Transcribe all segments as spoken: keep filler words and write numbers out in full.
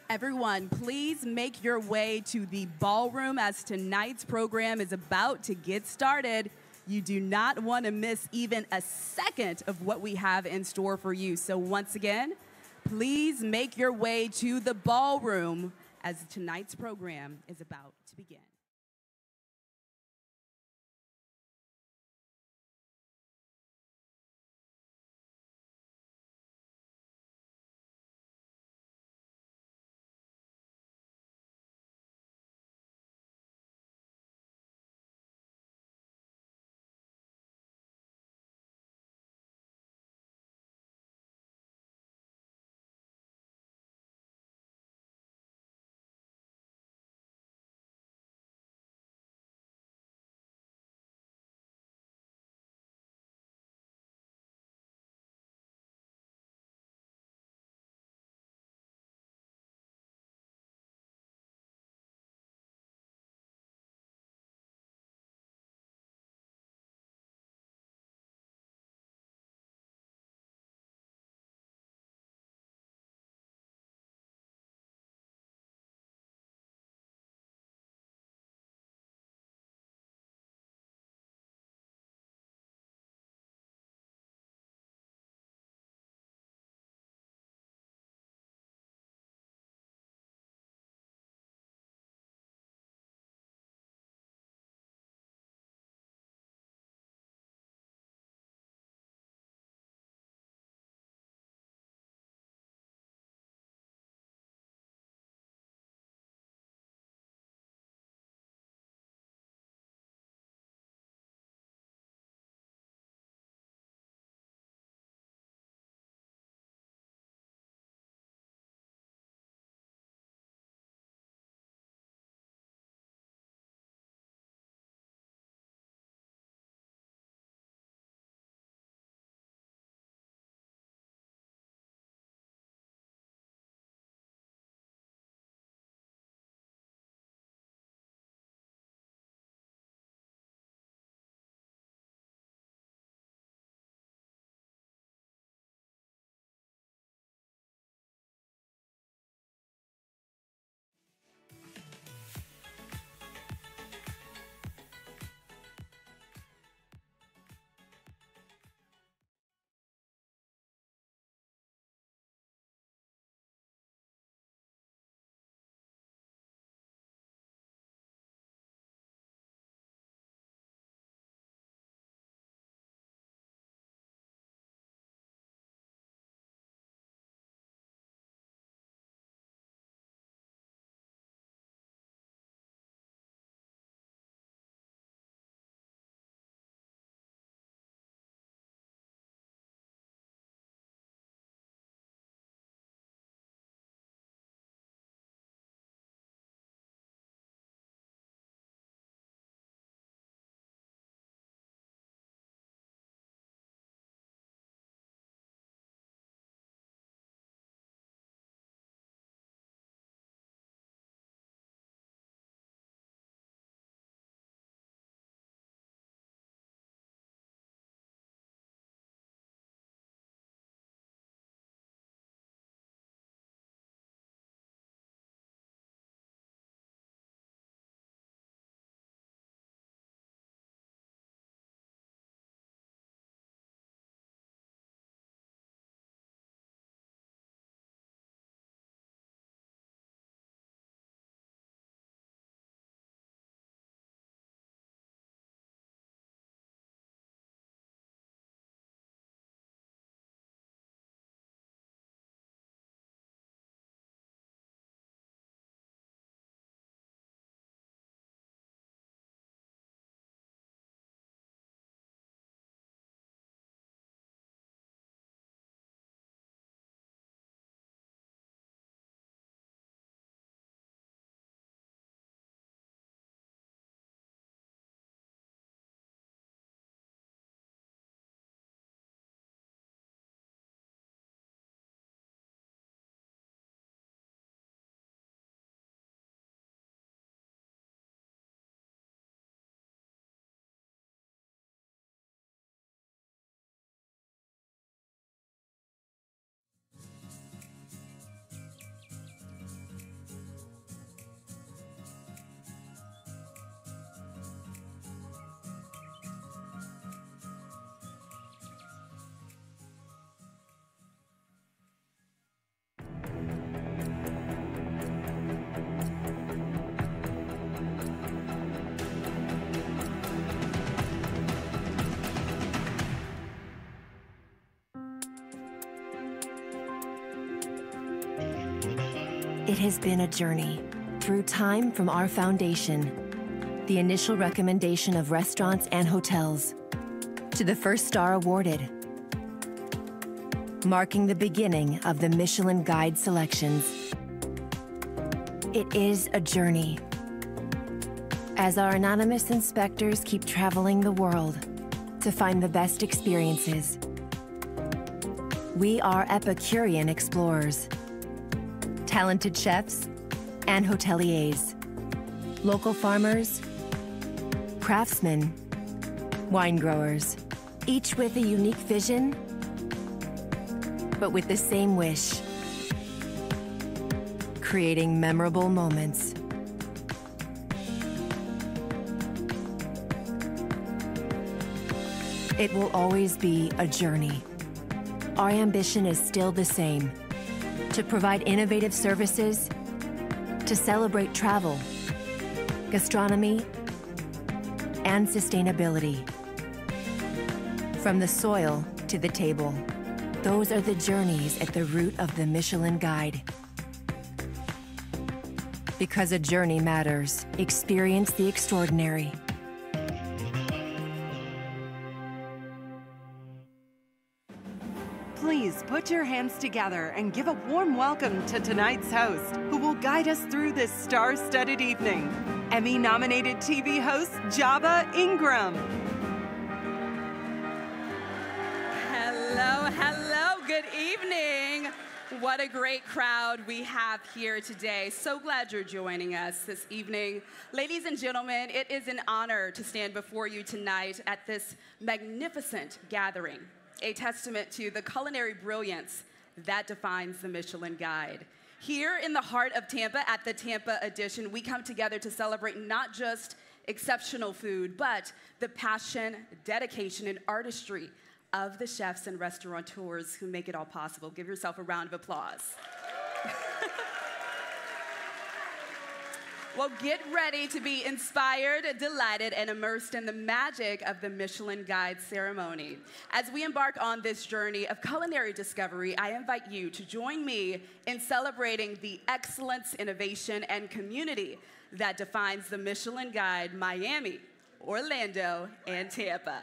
Everyone, please make your way to the ballroom as tonight's program is about to get started. You do not want to miss even a second of what we have in store for you. So once again, please make your way to the ballroom as tonight's program is about to begin. It has been a journey through time from our foundation, the initial recommendation of restaurants and hotels, to the first star awarded, marking the beginning of the Michelin Guide selections. It is a journey. As our anonymous inspectors keep traveling the world to find the best experiences, we are Epicurean explorers, talented chefs and hoteliers, local farmers, craftsmen, wine growers, each with a unique vision, but with the same wish: creating memorable moments. It will always be a journey. Our ambition is still the same: to provide innovative services, to celebrate travel, gastronomy, and sustainability. From the soil to the table, those are the journeys at the root of the Michelin Guide. Because a journey matters, experience the extraordinary. Please put your hands together and give a warm welcome to tonight's host, who will guide us through this star-studded evening. Emmy-nominated T V host, Java Ingram. Hello, hello, good evening. What a great crowd we have here today. So glad you're joining us this evening. Ladies and gentlemen, it is an honor to stand before you tonight at this magnificent gathering, a testament to the culinary brilliance that defines the Michelin Guide. Here in the heart of Tampa, at the Tampa edition, we come together to celebrate not just exceptional food, but the passion, dedication, and artistry of the chefs and restaurateurs who make it all possible. Give yourself a round of applause. Well, get ready to be inspired, delighted, and immersed in the magic of the Michelin Guide ceremony. As we embark on this journey of culinary discovery, I invite you to join me in celebrating the excellence, innovation, and community that defines the Michelin Guide Miami, Orlando, and Tampa.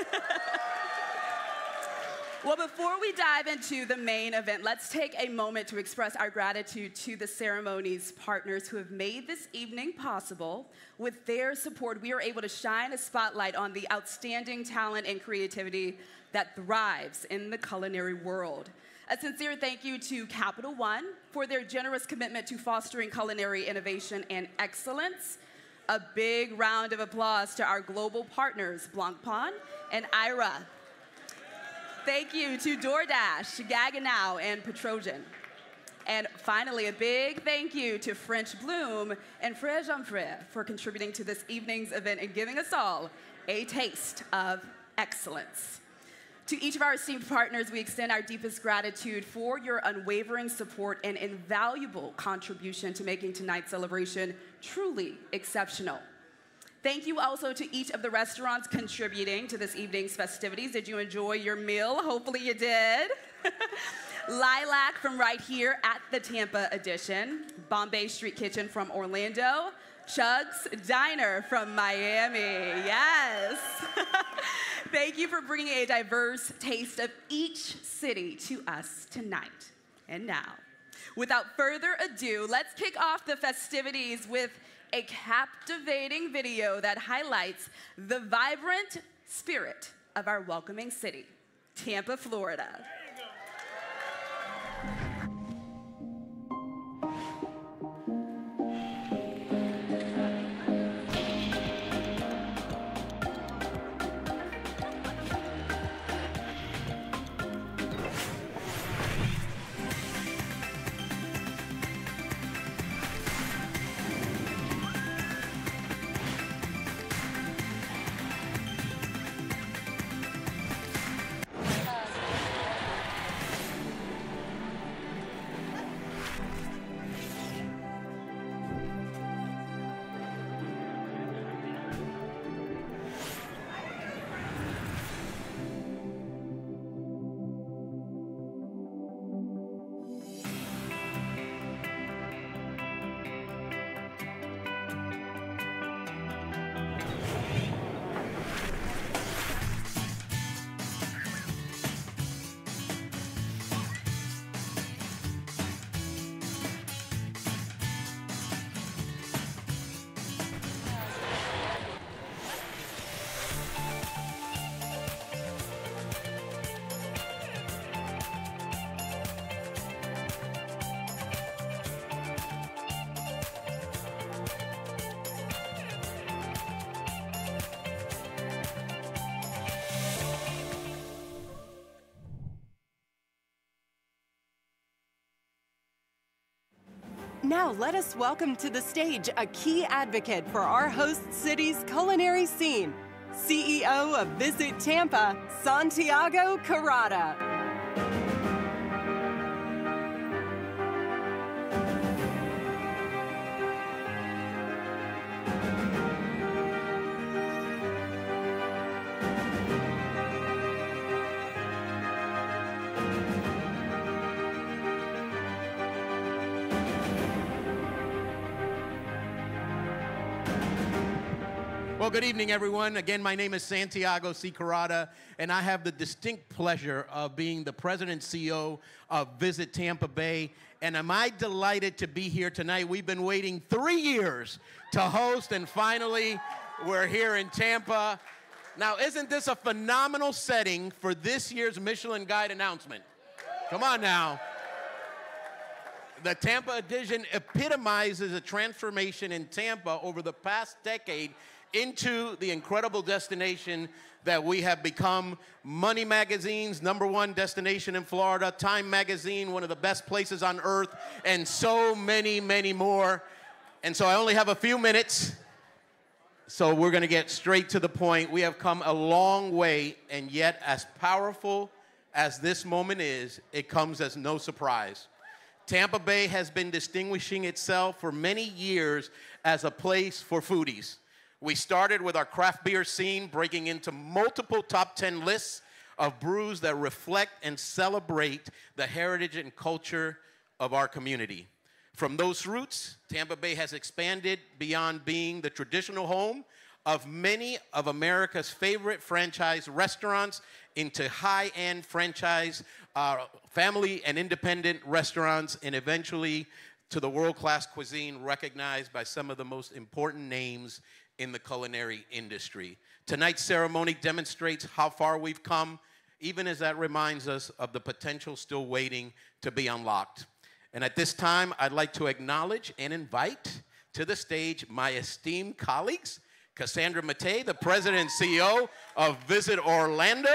Well, before we dive into the main event, let's take a moment to express our gratitude to the ceremony's partners who have made this evening possible. With their support, we are able to shine a spotlight on the outstanding talent and creativity that thrives in the culinary world. A sincere thank you to Capital One for their generous commitment to fostering culinary innovation and excellence. A big round of applause to our global partners, Blancpain and Aira. Thank you to DoorDash, Gaggenau, and Petrogen. And finally, a big thank you to French Bloom and Frère Jean Frère for contributing to this evening's event and giving us all a taste of excellence. To each of our esteemed partners, we extend our deepest gratitude for your unwavering support and invaluable contribution to making tonight's celebration truly exceptional. Thank you also to each of the restaurants contributing to this evening's festivities. Did you enjoy your meal? Hopefully you did. Lilac from right here at the Tampa edition, Bombay Street Kitchen from Orlando, Chug's Diner from Miami, yes. Thank you for bringing a diverse taste of each city to us tonight. And now, without further ado, let's kick off the festivities with a captivating video that highlights the vibrant spirit of our welcoming city, Tampa, Florida. Now let us welcome to the stage a key advocate for our host city's culinary scene, C E O of Visit Tampa, Santiago Carrata. Well, good evening, everyone. Again, my name is Santiago C. Carrata, and I have the distinct pleasure of being the president and C E O of Visit Tampa Bay. And am I delighted to be here tonight? We've been waiting three years to host, and finally, we're here in Tampa. Now, isn't this a phenomenal setting for this year's Michelin Guide announcement? Come on now. The Tampa edition epitomizes a transformation in Tampa over the past decade into the incredible destination that we have become. Money Magazine's number one destination in Florida, Time Magazine, one of the best places on earth, and so many, many more. And so I only have a few minutes, so we're gonna get straight to the point. We have come a long way, and yet as powerful as this moment is, it comes as no surprise. Tampa Bay has been distinguishing itself for many years as a place for foodies. We started with our craft beer scene, breaking into multiple top ten lists of brews that reflect and celebrate the heritage and culture of our community. From those roots, Tampa Bay has expanded beyond being the traditional home of many of America's favorite franchise restaurants into high-end franchise, uh, family and independent restaurants, and eventually to the world-class cuisine recognized by some of the most important names in the culinary industry. Tonight's ceremony demonstrates how far we've come, even as that reminds us of the potential still waiting to be unlocked. And at this time, I'd like to acknowledge and invite to the stage my esteemed colleagues, Cassandra Mattei, the president and C E O of Visit Orlando,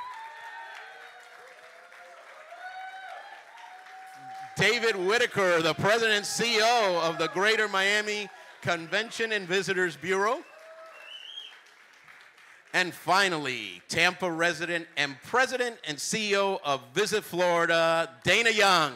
David Whitaker, the president and C E O of the Greater Miami Convention and Visitors Bureau. And finally, Tampa resident and president and C E O of Visit Florida, Dana Young.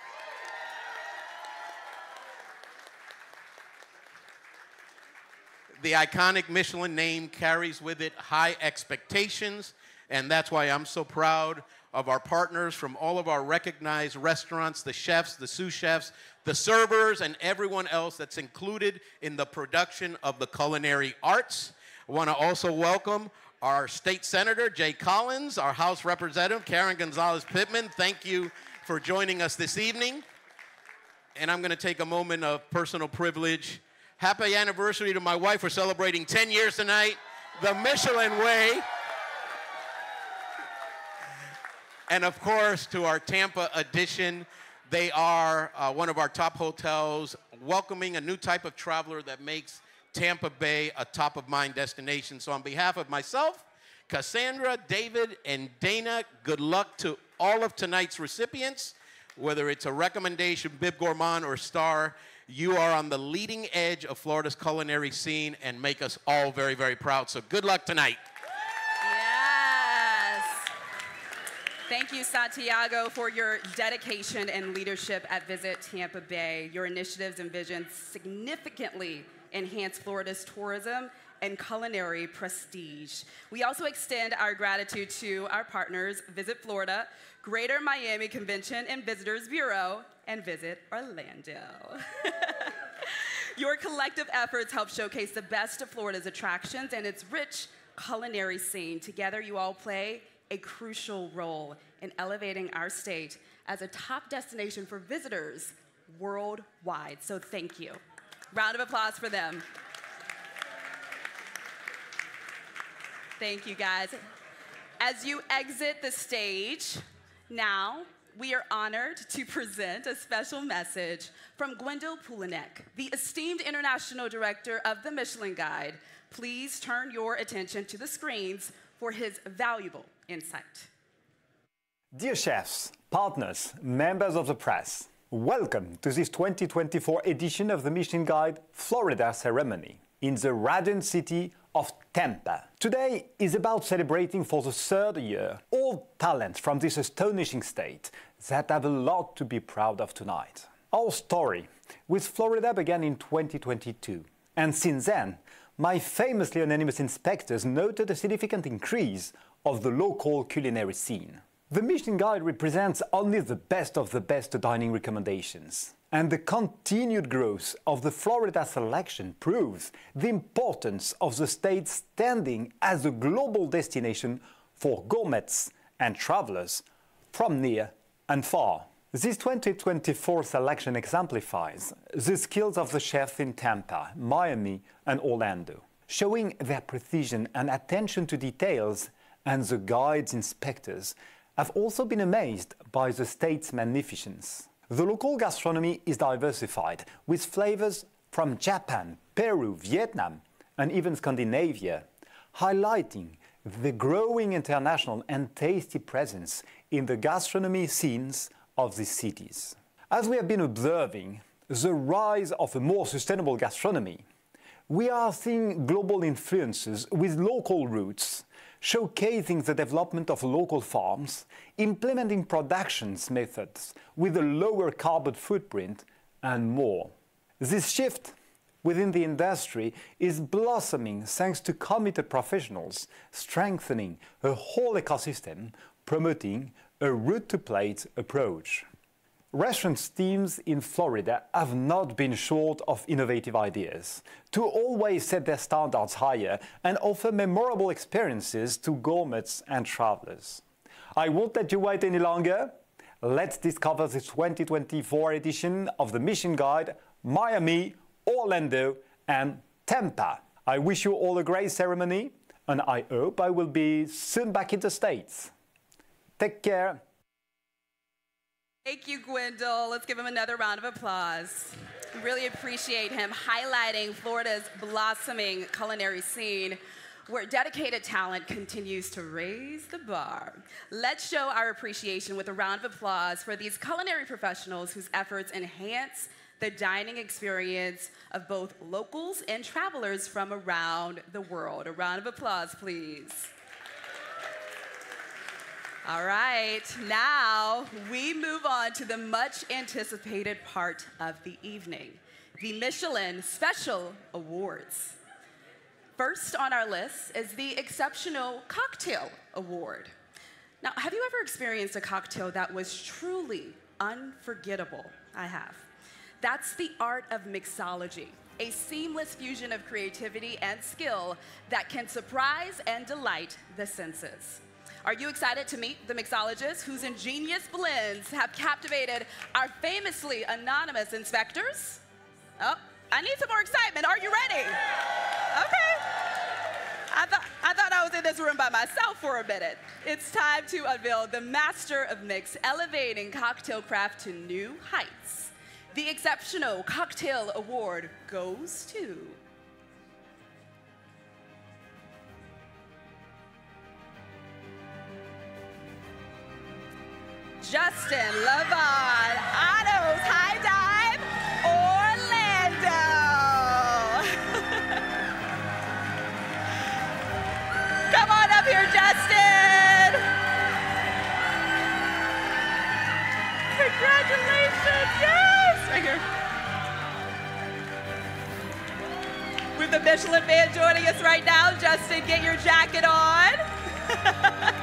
The iconic Michelin name carries with it high expectations, and that's why I'm so proud of our partners from all of our recognized restaurants, the chefs, the sous chefs, the servers, and everyone else that's included in the production of the culinary arts. I want to also welcome our state senator, Jay Collins, our House Representative, Karen Gonzalez-Pittman. Thank you for joining us this evening. And I'm going to take a moment of personal privilege. Happy anniversary to my wife. We're celebrating ten years tonight, the Michelin Way. And of course, to our Tampa edition, they are uh, one of our top hotels, welcoming a new type of traveler that makes Tampa Bay a top-of-mind destination. So on behalf of myself, Cassandra, David, and Dana, good luck to all of tonight's recipients. Whether it's a recommendation, Bib Gourmand, or star, you are on the leading edge of Florida's culinary scene and make us all very, very proud. So good luck tonight. Thank you, Santiago, for your dedication and leadership at Visit Tampa Bay. Your initiatives and visions significantly enhance Florida's tourism and culinary prestige. We also extend our gratitude to our partners, Visit Florida, Greater Miami Convention and Visitors Bureau, and Visit Orlando. Your collective efforts help showcase the best of Florida's attractions and its rich culinary scene. Together, you all play a crucial role in elevating our state as a top destination for visitors worldwide. So thank you. Round of applause for them. Thank you, guys. As you exit the stage, now we are honored to present a special message from Gwendolyn Pulanek, the esteemed international director of the Michelin Guide. Please turn your attention to the screens for his valuable insight. Dear chefs, partners, members of the press, Welcome to this twenty twenty-four edition of the Michelin Guide Florida ceremony in the radiant city of Tampa. Today is about celebrating for the third year all talents from this astonishing state that have a lot to be proud of tonight. Our story with Florida began in twenty twenty-two, and since then, my famously anonymous inspectors noted a significant increase of the local culinary scene. The Michelin Guide represents only the best of the best dining recommendations. And the continued growth of the Florida selection proves the importance of the state standing as a global destination for gourmets and travelers from near and far. This twenty twenty-four selection exemplifies the skills of the chefs in Tampa, Miami, and Orlando, showing their precision and attention to details, and the guide's inspectors have also been amazed by the state's magnificence. The local gastronomy is diversified, with flavors from Japan, Peru, Vietnam, and even Scandinavia, highlighting the growing international and tasty presence in the gastronomy scenes of these cities. As we have been observing the rise of a more sustainable gastronomy, we are seeing global influences with local roots, showcasing the development of local farms, implementing production methods with a lower carbon footprint, and more. This shift within the industry is blossoming thanks to committed professionals, strengthening a whole ecosystem, promoting a route-to-plate approach. Restaurant teams in Florida have not been short of innovative ideas to always set their standards higher and offer memorable experiences to gourmets and travelers. I won't let you wait any longer. Let's discover the twenty twenty-four edition of the Michelin Guide, Miami, Orlando, and Tampa. I wish you all a great ceremony, and I hope I will be soon back in the States. Take care. Thank you, Gwendol. Let's give him another round of applause. Really appreciate him highlighting Florida's blossoming culinary scene, where dedicated talent continues to raise the bar. Let's show our appreciation with a round of applause for these culinary professionals whose efforts enhance the dining experience of both locals and travelers from around the world. A round of applause, please. All right, now we move on to the much anticipated part of the evening, the Michelin Special Awards. First on our list is the Exceptional Cocktail Award. Now, have you ever experienced a cocktail that was truly unforgettable? I have. That's the art of mixology, a seamless fusion of creativity and skill that can surprise and delight the senses. Are you excited to meet the mixologists whose ingenious blends have captivated our famously anonymous inspectors? Oh, I need some more excitement. Are you ready? Okay. I, th I thought I was in this room by myself for a minute. It's time to unveil the master of mix, elevating cocktail craft to new heights. The Exceptional Cocktail Award goes to Justin Levon, Otto's High Dive, Orlando. Come on up here, Justin. Congratulations, yes, right here. We have the Michelin Man joining us right now. Justin, get your jacket on.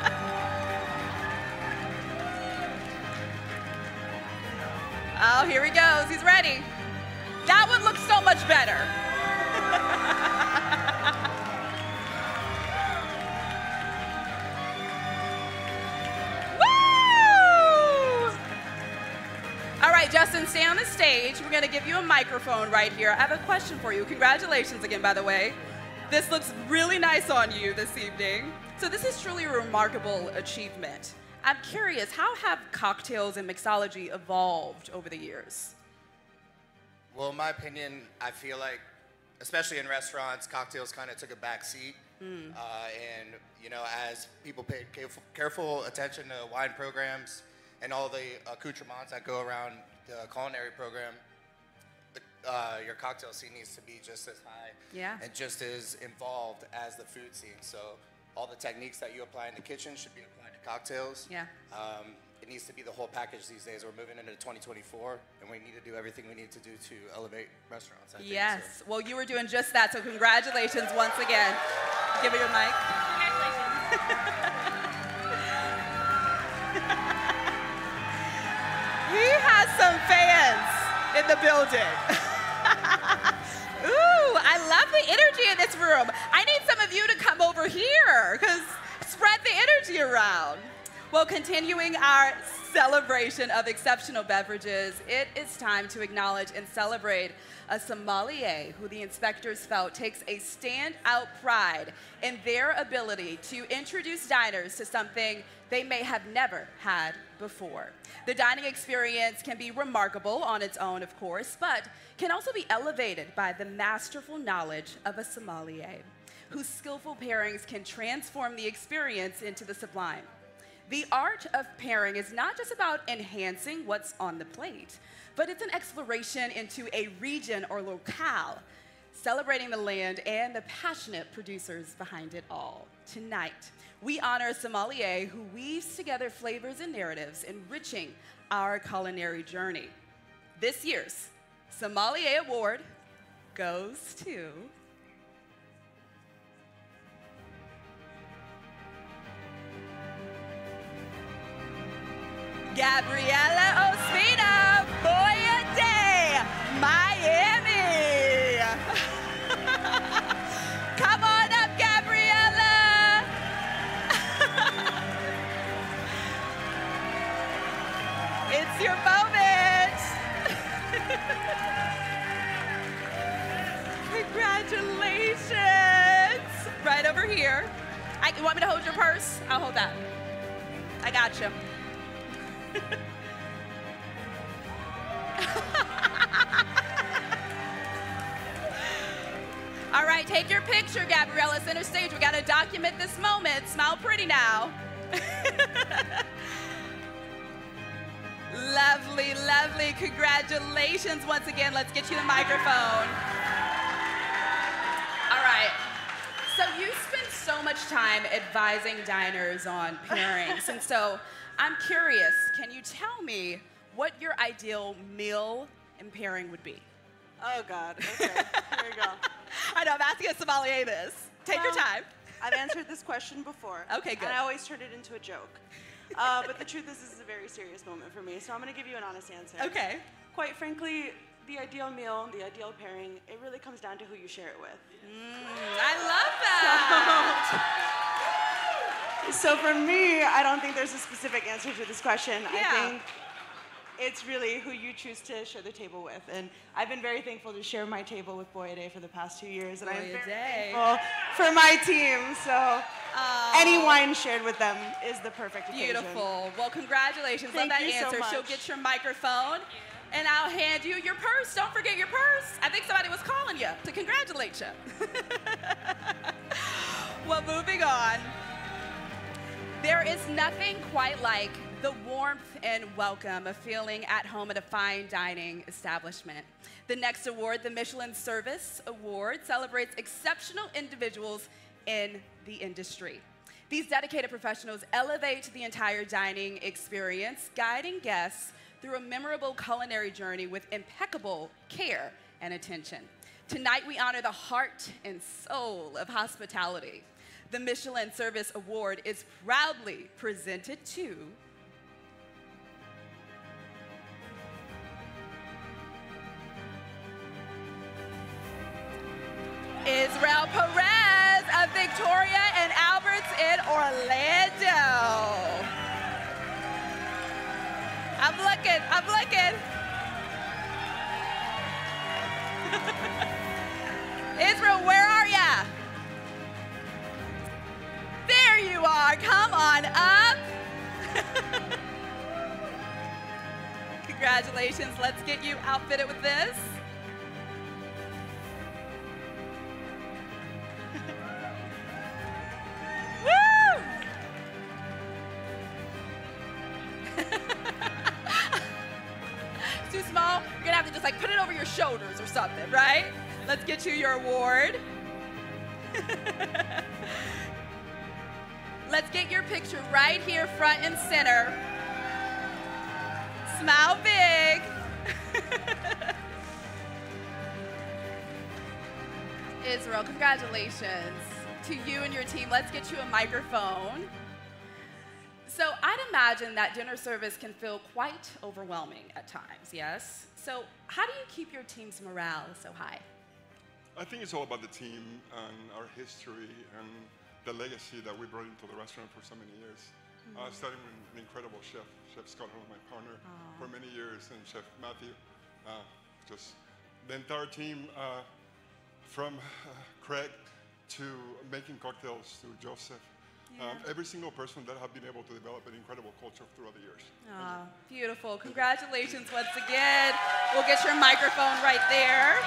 Oh, here he goes. He's ready. That one looks so much better. Woo! All right, Justin, stay on the stage. We're going to give you a microphone right here. I have a question for you. Congratulations again, by the way. This looks really nice on you this evening. So this is truly a remarkable achievement. I'm curious, how have cocktails and mixology evolved over the years? Well, in my opinion, I feel like, especially in restaurants, cocktails kind of took a back seat. Mm. Uh, and, you know, as people paid careful, careful attention to wine programs and all the accoutrements that go around the culinary program, the, uh, your cocktail scene needs to be just as high Yeah. and just as involved as the food scene. So all the techniques that you apply in the kitchen should be applied to cocktails. Yeah. Um, it needs to be the whole package these days. We're moving into twenty twenty-four, and we need to do everything we need to do to elevate restaurants. I think, Yes. so. Well, you were doing just that, so congratulations once again. Give me your mic. He has some fans in the building. Ooh, I love the energy in this room. I need some of you to come over here, because spread the energy around. Well, continuing our celebration of exceptional beverages, it is time to acknowledge and celebrate a sommelier who the inspectors felt takes a standout pride in their ability to introduce diners to something they may have never had before. The dining experience can be remarkable on its own, of course, but can also be elevated by the masterful knowledge of a sommelier, whose skillful pairings can transform the experience into the sublime. The art of pairing is not just about enhancing what's on the plate, but it's an exploration into a region or locale, celebrating the land and the passionate producers behind it all. Tonight, we honor a sommelier who weaves together flavors and narratives, enriching our culinary journey. This year's Sommelier Award goes to Gabriela Ospina, Boyade, Miami. Come on up, Gabriela. It's your moment. Congratulations. Right over here. I, you want me to hold your purse? I'll hold that. I got you. All right, take your picture, Gabriella, center stage. We gotta document this moment. Smile pretty now. Lovely, lovely. Congratulations once again. Let's get you the microphone. All right. So you spend so much time advising diners on pairings, and so I'm curious, can you tell me what your ideal meal and pairing would be? Oh, God. Okay, here we go. I know, I'm asking a sommelier this. Take Well, your time. I've answered this question before. Okay, good. And I always turn it into a joke. Uh, but the truth is, this is a very serious moment for me, so I'm going to give you an honest answer. Okay. Quite frankly, the ideal meal, the ideal pairing, it really comes down to who you share it with. Mm, I love that. So for me, I don't think there's a specific answer to this question. Yeah. I think it's really who you choose to share the table with. And I've been very thankful to share my table with Boyade for the past two years. And I'm very Boyade. thankful for my team. So Oh. any wine shared with them is the perfect occasion. Beautiful. Well, congratulations. Thank Love that you so answer. She'll much. get your microphone, and I'll hand you your purse. Don't forget your purse. I think somebody was calling you to congratulate you. Well, moving on. There is nothing quite like the warmth and welcome of feeling at home at a fine dining establishment. The next award, the Michelin Service Award, celebrates exceptional individuals in the industry. These dedicated professionals elevate the entire dining experience, guiding guests through a memorable culinary journey with impeccable care and attention. Tonight, we honor the heart and soul of hospitality. The Michelin Service Award is proudly presented to Israel Perez of Victoria and Alberts in Orlando. I'm looking, I'm looking. Israel, where are ya? There you are, come on up. Congratulations, let's get you outfitted with this. Woo! Too your shoulders or something, right? Let's get you your award. Let's get your picture right here, front and center. Smile big. Israel, congratulations to you and your team. Let's get you a microphone. So I'd imagine that dinner service can feel quite overwhelming at times, yes? So how do you keep your team's morale so high? I think it's all about the team and our history and the legacy that we brought into the restaurant for so many years. Mm-hmm. uh, starting with an incredible chef, Chef Scott Hall, my partner Aww. for many years, and Chef Matthew. Uh, just the entire team, uh, from uh, Craig to making cocktails to Joseph. Yeah. Um, every single person that have been able to develop an incredible culture throughout the years. Oh, beautiful. Congratulations once again. We'll get your microphone right there.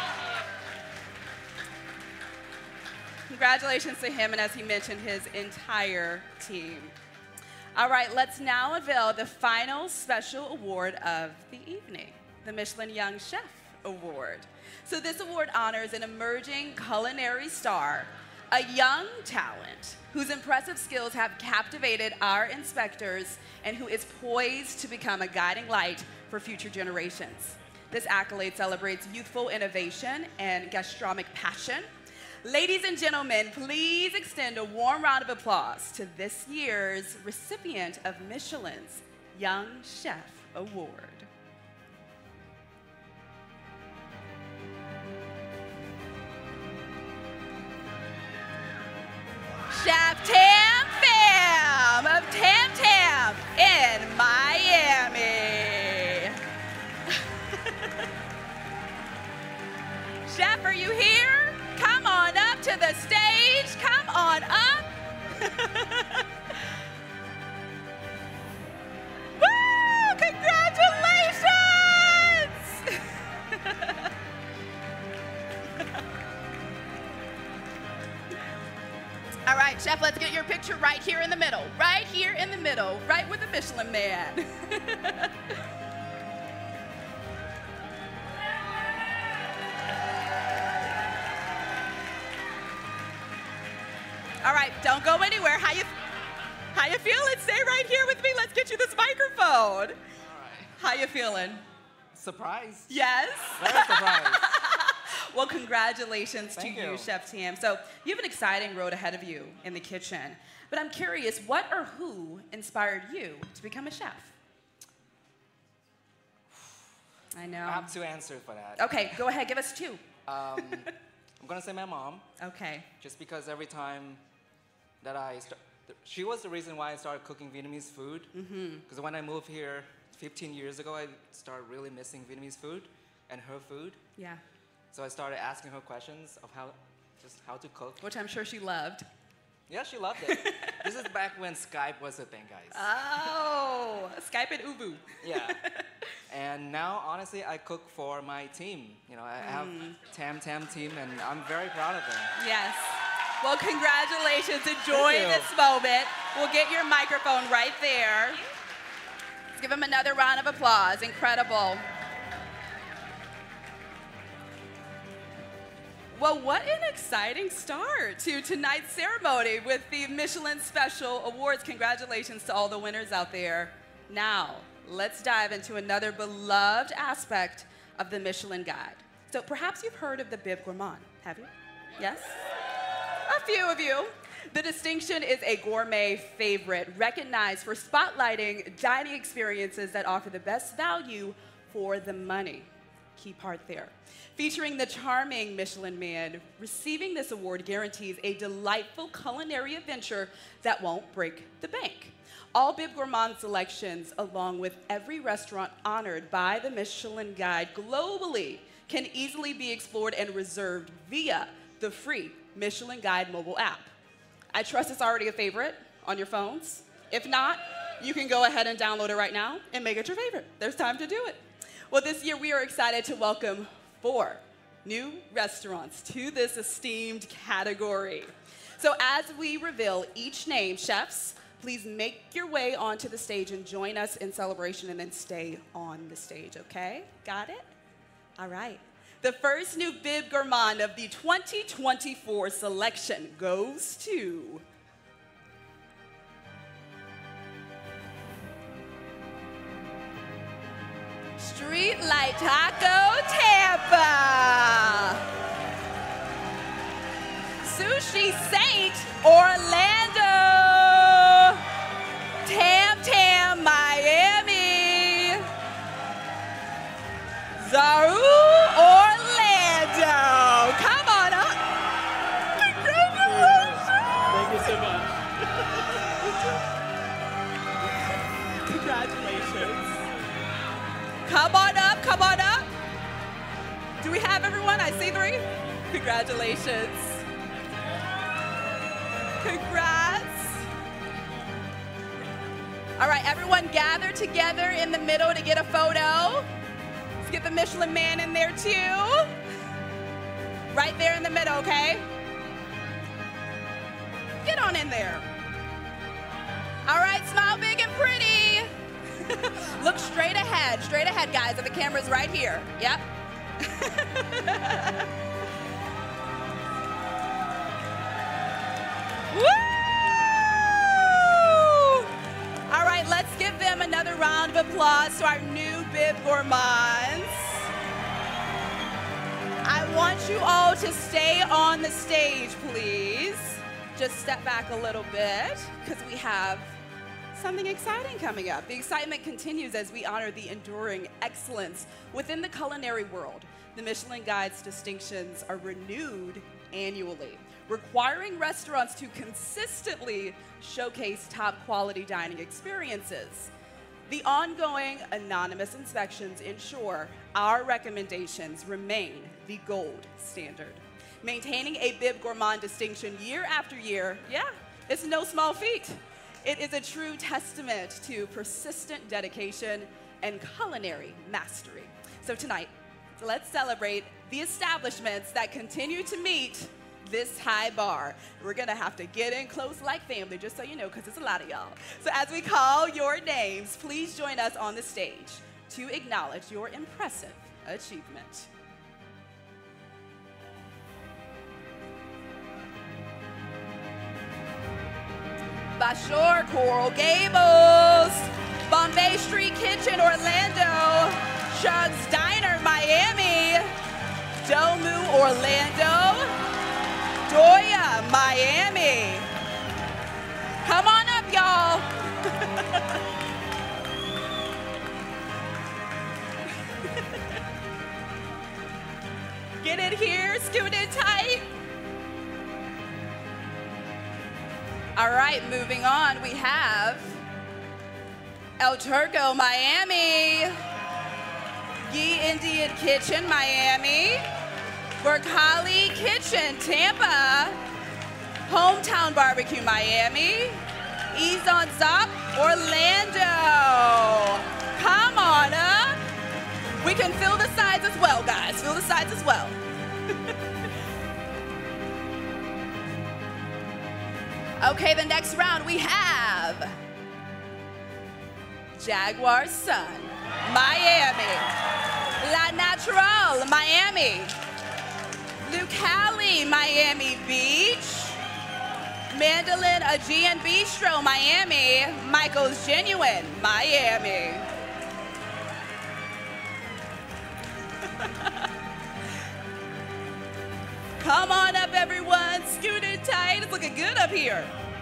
Congratulations to him, and as he mentioned, his entire team. All right, let's now unveil the final special award of the evening, the Michelin Young Chef Award. So this award honors an emerging culinary star, a young talent whose impressive skills have captivated our inspectors and who is poised to become a guiding light for future generations. This accolade celebrates youthful innovation and gastronomic passion. Ladies and gentlemen, please extend a warm round of applause to this year's recipient of Michelin's Young Chef Award. Chef Tam Pham of Tam Tam in Miami. Chef, are you here? Come on up to the stage. Come on up. Woo! Congratulations! All right, Chef, let's get your picture right here in the middle. Right here in the middle, right with the Michelin Man. All right, don't go anywhere. How you, how you feeling? Stay right here with me. Let's get you this microphone. All right. How you feeling? Surprised. Yes? Very surprised. Well, congratulations Thank to you, you, Chef Tam. So you have an exciting road ahead of you in the kitchen. But I'm curious, what or who inspired you to become a chef? I know. I have two answers for that. Okay, go ahead. Give us two. Um, I'm going to say my mom. Okay. Just because every time that I start, she was the reason why I started cooking Vietnamese food. Because mm-hmm. when I moved here fifteen years ago, I started really missing Vietnamese food and her food. Yeah. So I started asking her questions of how, just how to cook. Which I'm sure she loved. Yeah, she loved it. This is back when Skype was a thing, guys. Oh, Skype and Ubu. Yeah. And now, honestly, I cook for my team. You know, I mm. have Tam Tam team, and I'm very proud of them. Yes. Well, congratulations. Enjoy this moment. We'll get your microphone right there. Let's give him another round of applause. Incredible. Well, what an exciting start to tonight's ceremony with the Michelin Special Awards. Congratulations to all the winners out there. Now, let's dive into another beloved aspect of the Michelin Guide. So perhaps you've heard of the Bib Gourmand, have you? Yes? A few of you. The distinction is a gourmet favorite, recognized for spotlighting dining experiences that offer the best value for the money. Key part there. Featuring the charming Michelin Man, receiving this award guarantees a delightful culinary adventure that won't break the bank. All Bib Gourmand selections, along with every restaurant honored by the Michelin Guide globally, can easily be explored and reserved via the free Michelin Guide mobile app. I trust it's already a favorite on your phones. If not, you can go ahead and download it right now and make it your favorite. There's time to do it. Well, this year we are excited to welcome four new restaurants to this esteemed category. So as we reveal each name, chefs, please make your way onto the stage and join us in celebration and then stay on the stage, okay? Got it? All right. The first new Bib Gourmand of the twenty twenty-four selection goes to Street Light Taco Tampa. Sushi Saint Orlando. Tam Tam Miami. Zaru Orlando. Come on up. Congratulations. Thank you so much. Congratulations. Come on up, come on up. Do we have everyone? I see three. Congratulations. Congrats. All right, everyone gather together in the middle to get a photo. Let's get the Michelin Man in there too. Right there in the middle, okay? Get on in there. All right, smile big and pretty. Look straight ahead, straight ahead, guys, and the camera's right here. Yep. Woo! All right, let's give them another round of applause to our new Bib Gourmands. I want you all to stay on the stage, please. Just step back a little bit, because we have something exciting coming up. The excitement continues as we honor the enduring excellence within the culinary world. The Michelin Guide's distinctions are renewed annually, requiring restaurants to consistently showcase top quality dining experiences. The ongoing anonymous inspections ensure our recommendations remain the gold standard. Maintaining a Bib Gourmand distinction year after year, yeah, it's no small feat. It is a true testament to persistent dedication and culinary mastery. So tonight, let's celebrate the establishments that continue to meet this high bar. We're gonna have to get in close like family, just so you know, because it's a lot of y'all. So as we call your names, please join us on the stage to acknowledge your impressive achievement. Bashor Coral Gables, Bombay Street Kitchen Orlando, Shug's Diner Miami, Domu Orlando, Doya Miami. Come on up, y'all. Get in here, scoot in tight. All right, moving on, we have El Turco, Miami, Yi Indian Kitchen, Miami, Burkhali Kitchen, Tampa, Hometown Barbecue, Miami, Izon Zop, Orlando. Come on up. We can fill the sides as well, guys, fill the sides as well. Okay, the next round we have Jaguar Sun, Miami, La Natural, Miami, Lucali, Miami Beach, Mandolin Aegean Bistro, Miami, Michael's Genuine, Miami. Come on up, everyone. Scoot in tight. It's looking good up here.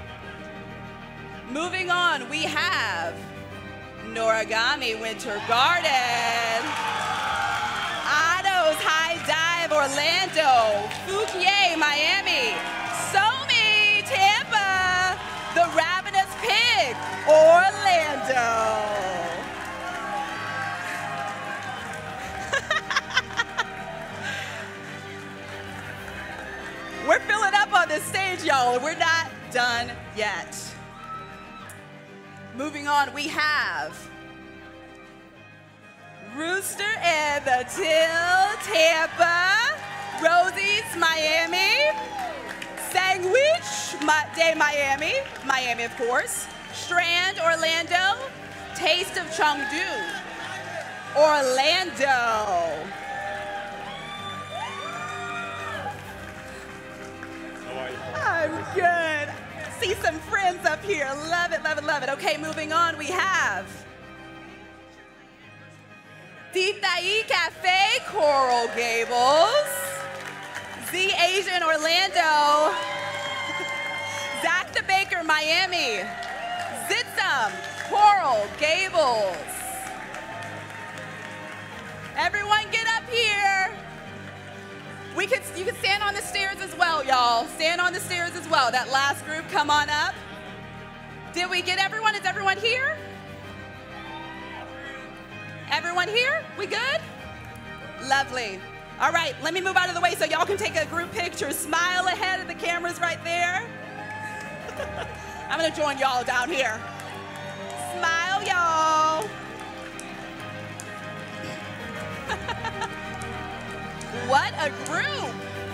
Moving on, we have Noragami Winter Garden, Otto's High Dive Orlando, Fouquier Miami, Somi Tampa, The Ravenous Pig Orlando. We're filling up on this stage, y'all, and we're not done yet. Moving on, we have Rooster and the Till, Tampa, Rosie's, Miami, Sandwich de Miami, Miami, of course, Strand, Orlando, Taste of Chengdu, Orlando. Good. See some friends up here. Love it, love it, love it. Okay, moving on, we have Titaí Cafe, Coral Gables. Z Asian, Orlando. Zach the Baker, Miami. Zitsum, Coral Gables. Everyone get up here. We could, you can stand on the stairs as well, y'all. Stand on the stairs as well. That last group, come on up. Did we get everyone? Is everyone here? Everyone here? We good? Lovely. All right, let me move out of the way so y'all can take a group picture. Smile ahead of the cameras right there. I'm gonna join y'all down here. Smile, y'all. What a group.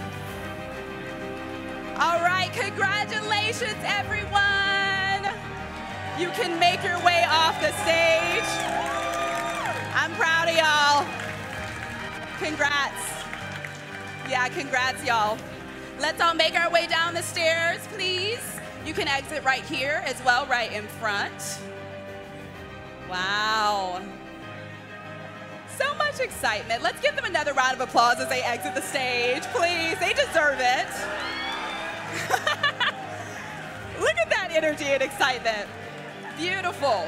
All right, congratulations, everyone. You can make your way off the stage. I'm proud of y'all. Congrats. Yeah, congrats, y'all. Let's all make our way down the stairs, please. You can exit right here as well, right in front. Wow. So much excitement. Let's give them another round of applause as they exit the stage, please. They deserve it. Look at that energy and excitement. Beautiful.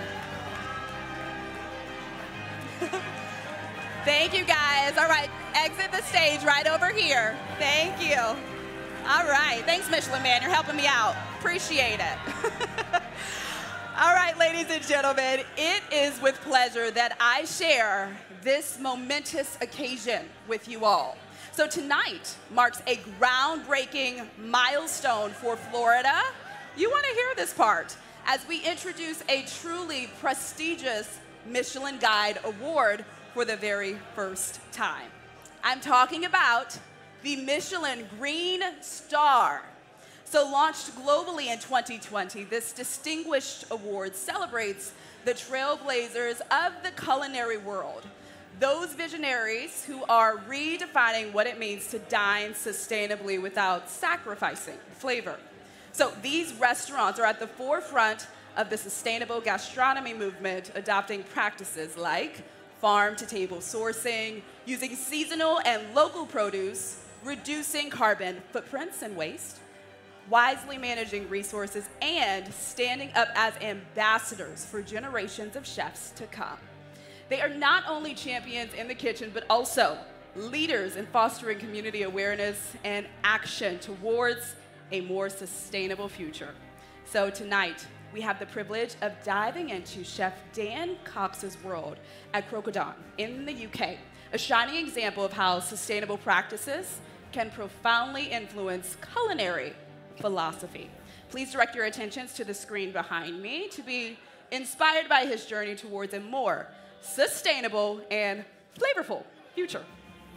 Thank you, guys. All right, exit the stage right over here. Thank you. All right, thanks, Michelin Man. You're helping me out. Appreciate it. All right, ladies and gentlemen, it is with pleasure that I share this momentous occasion with you all. So tonight marks a groundbreaking milestone for Florida. You want to hear this part as we introduce a truly prestigious Michelin Guide Award for the very first time. I'm talking about the Michelin Green Star. So launched globally in twenty twenty, this distinguished award celebrates the trailblazers of the culinary world, those visionaries who are redefining what it means to dine sustainably without sacrificing flavor. So these restaurants are at the forefront of the sustainable gastronomy movement, adopting practices like farm-to-table sourcing, using seasonal and local produce, reducing carbon footprints and waste, wisely managing resources, and standing up as ambassadors for generations of chefs to come. They are not only champions in the kitchen, but also leaders in fostering community awareness and action towards a more sustainable future. So tonight, we have the privilege of diving into Chef Dan Cox's world at Crocodile in the U K, a shining example of how sustainable practices can profoundly influence culinary philosophy. Please direct your attentions to the screen behind me to be inspired by his journey towards a more sustainable and flavorful future.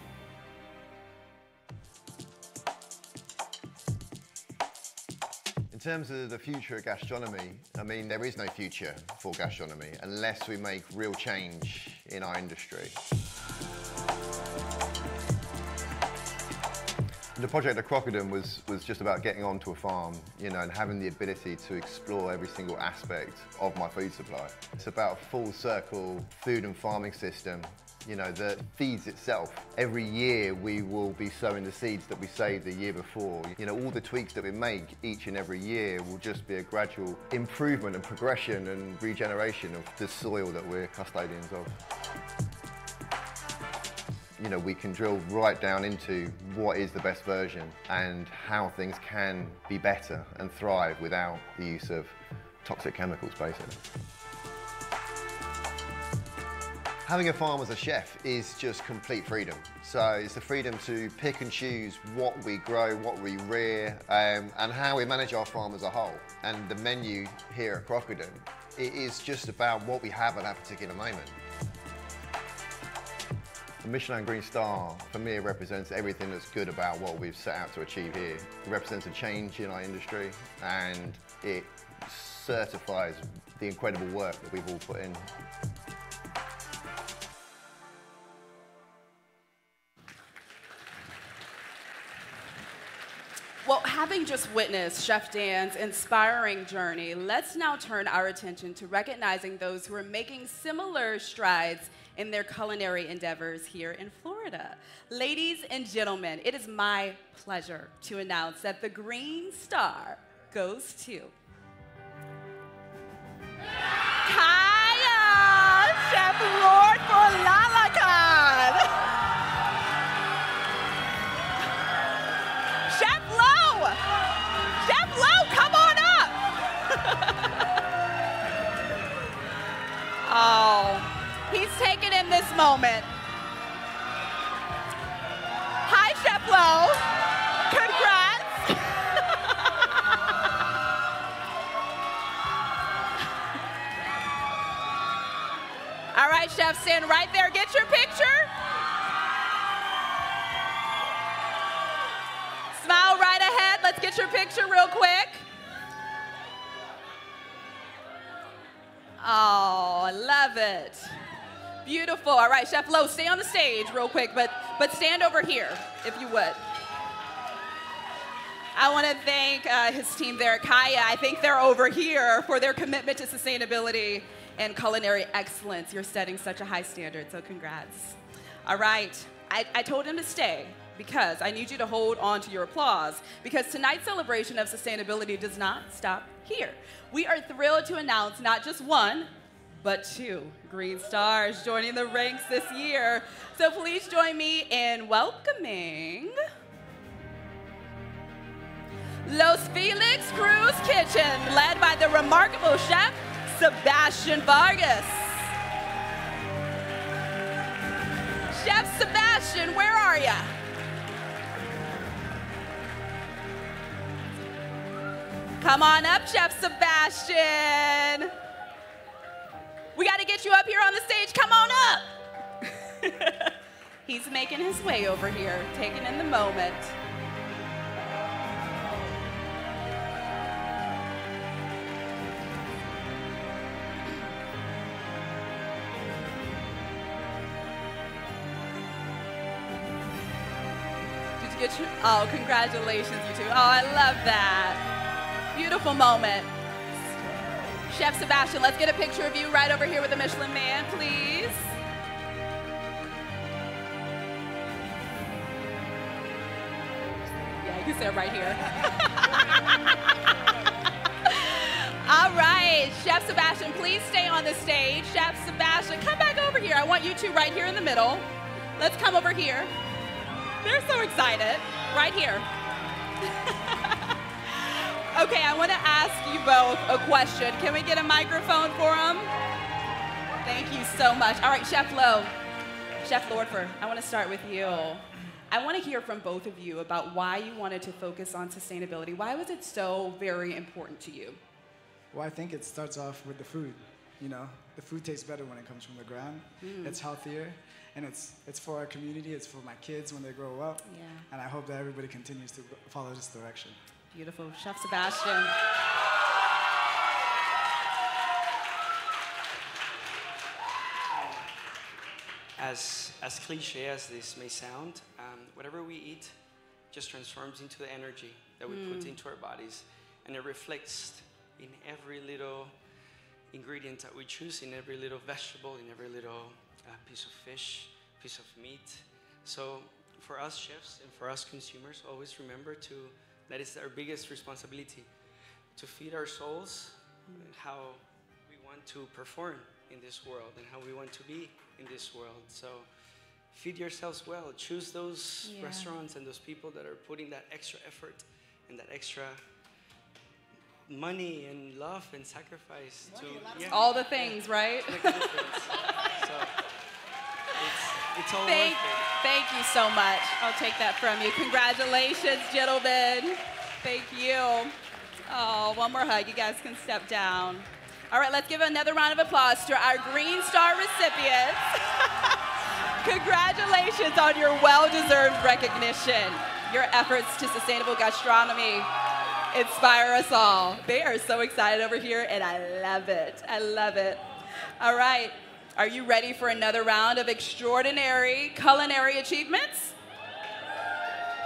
In terms of the future of gastronomy, I mean, there is no future for gastronomy unless we make real change in our industry. The project at Crocodile was, was just about getting onto a farm, you know, and having the ability to explore every single aspect of my food supply. It's about a full circle food and farming system, you know, that feeds itself. Every year we will be sowing the seeds that we saved the year before. You know, all the tweaks that we make each and every year will just be a gradual improvement and progression and regeneration of the soil that we're custodians of. You know, we can drill right down into what is the best version and how things can be better and thrive without the use of toxic chemicals, basically. Having a farm as a chef is just complete freedom. So it's the freedom to pick and choose what we grow, what we rear, um, and how we manage our farm as a whole. And the menu here at Crocodile, it is just about what we have at that particular moment. The Michelin Green Star, for me, it represents everything that's good about what we've set out to achieve here. It represents a change in our industry, and it certifies the incredible work that we've all put in. Well, having just witnessed Chef Dan's inspiring journey, let's now turn our attention to recognizing those who are making similar strides in their culinary endeavors here in Florida. Ladies and gentlemen, it is my pleasure to announce that the Green Star goes to Kaya, Chef Lord for Lalacan. Chef Lo, Chef Lo, come on up. Oh, he's taking in this moment. Hi, Chef Lo. Congrats. All right, Chef, stand right there. Get your picture. Smile right ahead. Let's get your picture real quick. Oh, I love it. Beautiful. All right, Chef Lo, stay on the stage real quick, but, but stand over here, if you would. I want to thank uh, his team there at Kaya. I think they're over here for their commitment to sustainability and culinary excellence. You're setting such a high standard, so congrats. All right, I, I told him to stay because I need you to hold on to your applause, because tonight's celebration of sustainability does not stop here. We are thrilled to announce not just one, but two Green Stars joining the ranks this year. So please join me in welcoming Los Felix Cruz Kitchen, led by the remarkable chef, Sebastian Vargas. Chef Sebastian, where are ya? Come on up, Chef Sebastian. We got to get you up here on the stage. Come on up. He's making his way over here, taking in the moment. Did you get your, oh, congratulations, you two. Oh, I love that. Beautiful moment. Chef Sebastian, let's get a picture of you right over here with the Michelin Man, please. Yeah, you can sit right here. All right, Chef Sebastian, please stay on the stage. Chef Sebastian, come back over here. I want you two right here in the middle. Let's come over here. They're so excited. Right here. Okay, I want to ask you both a question. Can we get a microphone for them? Thank you so much. All right, Chef Lo, Chef Lordford, I want to start with you. I want to hear from both of you about why you wanted to focus on sustainability. Why was it so very important to you? Well, I think it starts off with the food. You know, the food tastes better when it comes from the ground. Mm. It's healthier, and it's it's for our community. It's for my kids when they grow up. Yeah. And I hope that everybody continues to follow this direction. Beautiful. Chef Sebastian. As, as cliche as this may sound, um, whatever we eat just transforms into the energy that we mm. put into our bodies, and it reflects in every little ingredient that we choose, in every little vegetable, in every little uh, piece of fish, piece of meat. So for us chefs and for us consumers, always remember to that is our biggest responsibility, to feed our souls mm. and how we want to perform in this world and how we want to be in this world. So feed yourselves well. Choose those yeah. restaurants and those people that are putting that extra effort and that extra money and love and sacrifice money, to yeah, all the things, right? Make a difference. So it's, it's all thank, worth it. Thank you so much. I'll take that from you. Congratulations, gentlemen. Thank you. Oh, one more hug. You guys can step down. All right, let's give another round of applause to our Green Star recipients. Congratulations on your well-deserved recognition. Your efforts to sustainable gastronomy inspire us all. They are so excited over here, and I love it. I love it. All right, are you ready for another round of extraordinary culinary achievements?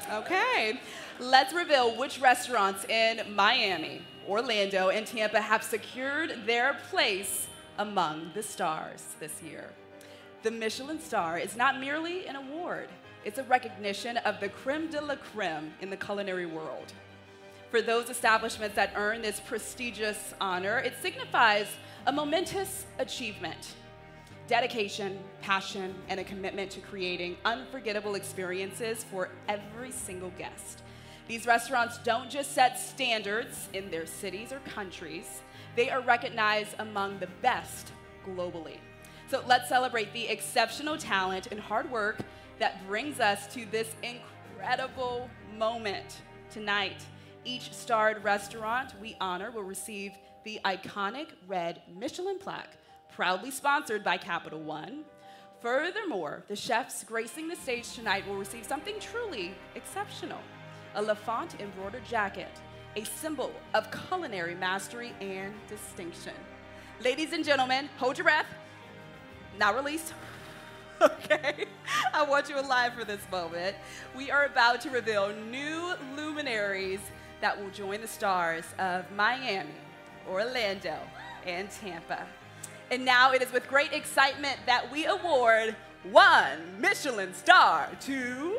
Okay, let's reveal which restaurants in Miami, Orlando, and Tampa have secured their place among the stars this year. The Michelin star is not merely an award, it's a recognition of the creme de la creme in the culinary world. For those establishments that earn this prestigious honor, it signifies a momentous achievement, dedication, passion, and a commitment to creating unforgettable experiences for every single guest. These restaurants don't just set standards in their cities or countries, they are recognized among the best globally. So let's celebrate the exceptional talent and hard work that brings us to this incredible moment tonight. Each starred restaurant we honor will receive the iconic red Michelin plaque, proudly sponsored by Capital One. Furthermore, the chefs gracing the stage tonight will receive something truly exceptional, a Lafont embroidered jacket, a symbol of culinary mastery and distinction. Ladies and gentlemen, hold your breath. Now release. Okay, I want you alive for this moment. We are about to reveal new luminaries that will join the stars of Miami, Orlando, and Tampa. And now it is with great excitement that we award one Michelin star to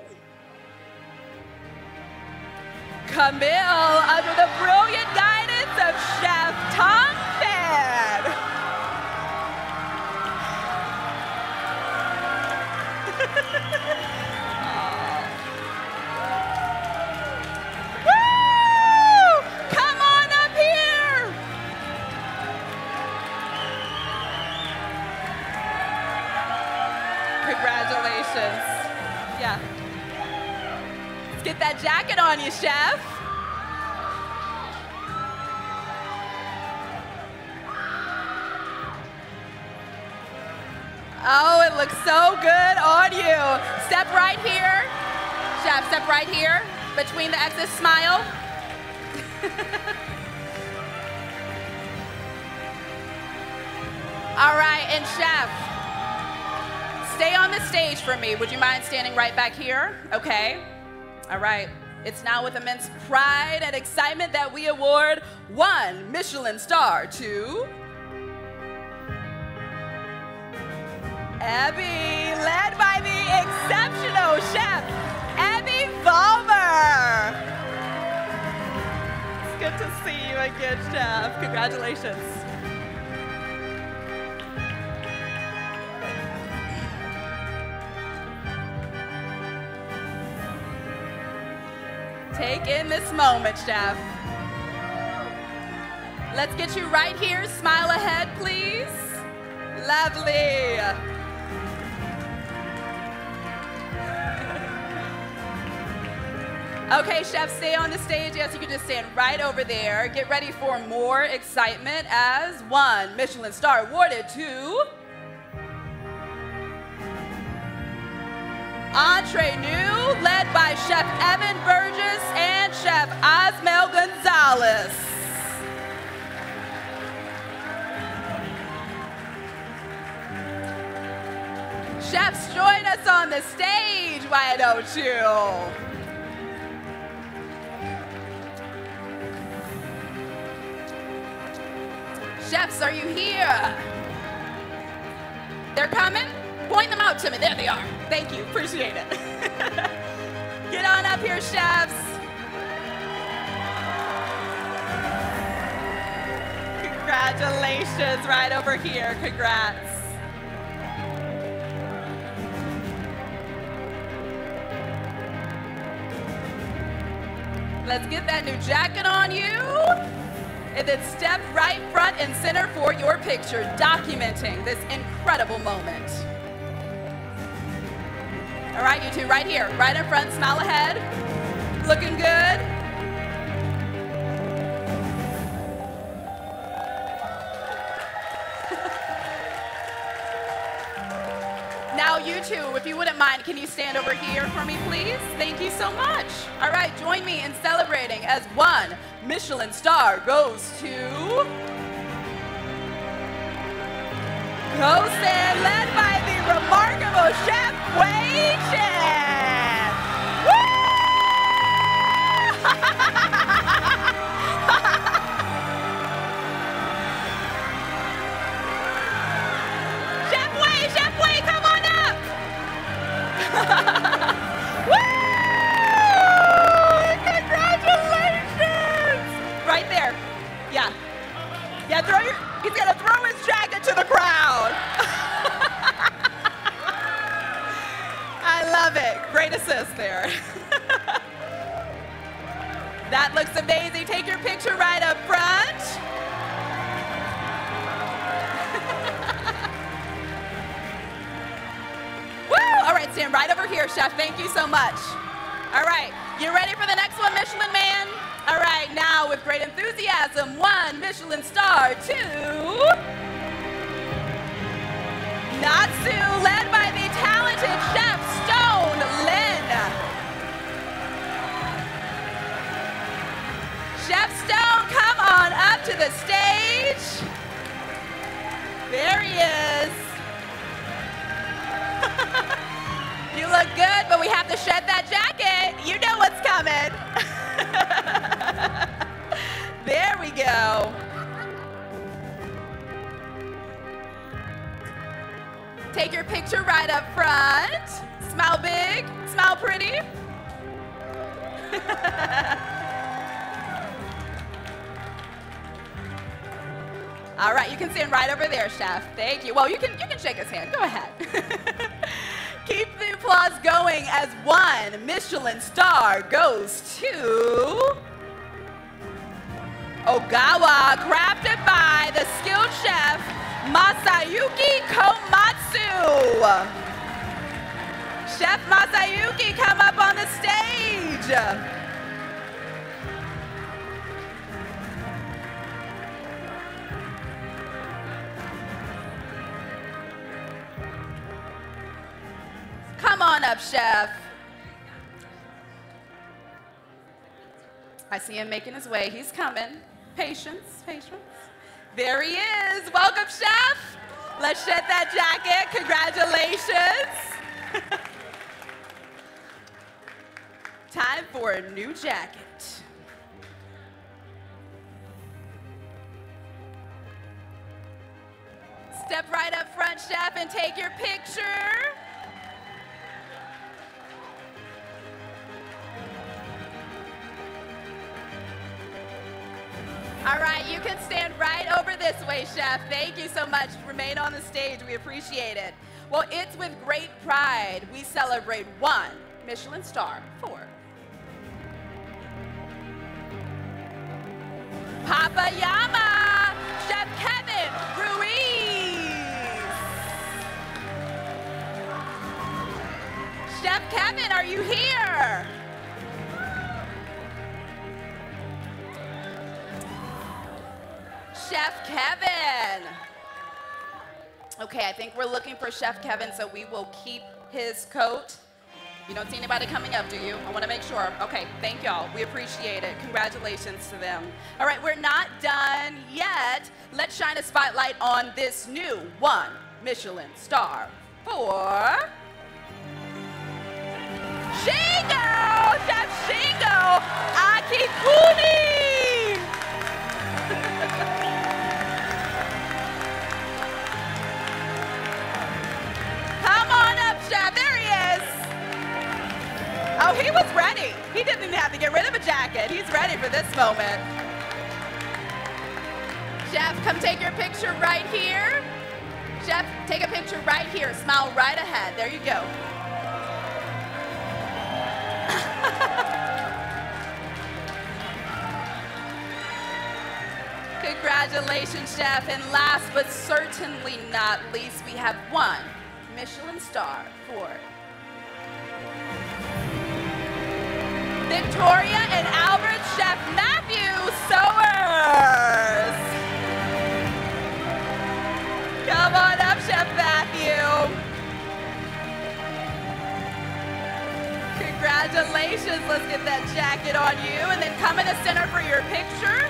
Camille under the brilliant guidance of Chef Tom Fan. Woo! Come on up here. Congratulations. Yeah. Let's get that jacket on you, chef. Oh, it looks so good on you. Step right here. Chef, step right here between the X's, smile. All right, and chef, stay on the stage for me. Would you mind standing right back here? Okay. All right. It's now with immense pride and excitement that we award one Michelin star to Abby, led by the exceptional chef, Abby Vollmer. It's good to see you again, chef. Congratulations. Take in this moment, chef. Let's get you right here. Smile ahead, please. Lovely. Okay, chef, stay on the stage. Yes, you can just stand right over there. Get ready for more excitement as one Michelin star awarded to Entree New, led by Chef Evan Burgess and Chef Osmel Gonzalez. Chefs, join us on the stage, why don't you? Chefs, are you here? They're coming? Point them out to me. There they are. Thank you. Appreciate it. Get on up here, chefs. Congratulations. Right over here. Congrats. Let's get that new jacket on you. And then step right front and center for your picture, documenting this incredible moment. All right, you two, right here, right in front, smile ahead. Looking good. Now, you two, if you wouldn't mind, can you stand over here for me, please? Thank you so much. All right, join me in celebrating as one Michelin star goes to Gosen, led by the remarkable Chef Wei Chen. Woo! Chef looks amazing. Take your picture right up front. Woo! All right, stand right over here, Chef. Thank you so much. All right, you ready for the next one, Michelin Man? All right, now with great enthusiasm, one Michelin star, two. Natsu, led by the talented Chef Stone Lin. Chef Stone, come on up to the stage. There he is. You look good, but we have to shed that jacket. You know what's coming. There we go. Take your picture right up front. Smile big, smile pretty. All right, you can stand right over there, Chef. Thank you. Well, you can you can shake his hand. Go ahead. Keep the applause going as one Michelin star goes to Ogawa, crafted by the skilled chef Masayuki Komatsu. Chef Masayuki, come up on the stage. Come on up, Chef. I see him making his way. He's coming. Patience, patience. There he is. Welcome, Chef. Let's shed that jacket. Congratulations. Time for a new jacket. Step right up front, Chef, and take your picture. All right, you can stand right over this way, Chef. Thank you so much. Remain on the stage. We appreciate it. Well, it's with great pride we celebrate one Michelin star for Papayama, Chef Kevin Ruiz. Chef Kevin, are you here? Chef Kevin. Okay, I think we're looking for Chef Kevin, so we will keep his coat. You don't see anybody coming up, do you? I want to make sure. Okay, thank y'all. We appreciate it. Congratulations to them. All right, we're not done yet. Let's shine a spotlight on this new one Michelin star for Shingo, Chef Shingo Akikuni. Come on up, Chef. There he is. Oh, he was ready. He didn't even have to get rid of a jacket. He's ready for this moment. Chef, come take your picture right here. Chef, take a picture right here. Smile right ahead. There you go. Congratulations, Chef. And last but certainly not least, we have one Michelin star for Victoria and Albert Chef Matthew Sowers. Come on up, Chef Matthew. Congratulations. Let's get that jacket on you and then come in the center for your picture.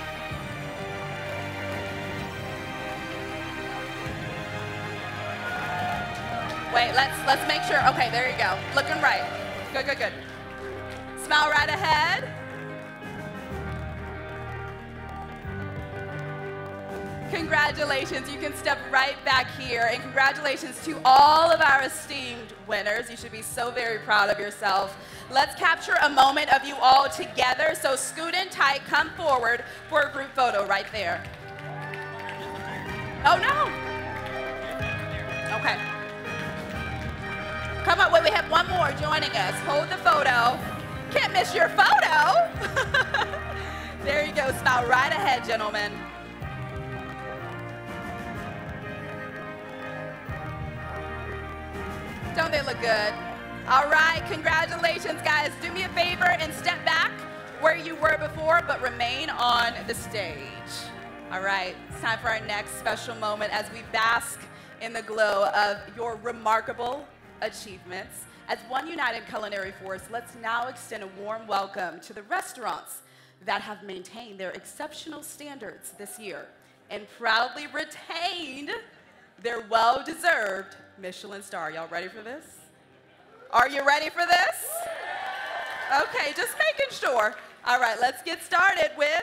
Wait, let's let's make sure. Okay, there you go. Looking right. Good, good, good. Smile right ahead. Congratulations. You can step right back here. And congratulations to all of our esteemed winners. You should be so very proud of yourself. Let's capture a moment of you all together. So scoot in tight, come forward for a group photo right there. Oh no. Okay. Come on, wait, we have one more joining us. Hold the photo. Can't miss your photo. go. Smile right ahead, gentlemen. Don't they look good? All right, congratulations, guys. Do me a favor and step back where you were before, but remain on the stage. All right, it's time for our next special moment as we bask in the glow of your remarkable achievements. As one united culinary force, let's now extend a warm welcome to the restaurants that have maintained their exceptional standards this year and proudly retained their well-deserved Michelin star. Y'all ready for this? Are you ready for this? Okay, just making sure. All right, let's get started with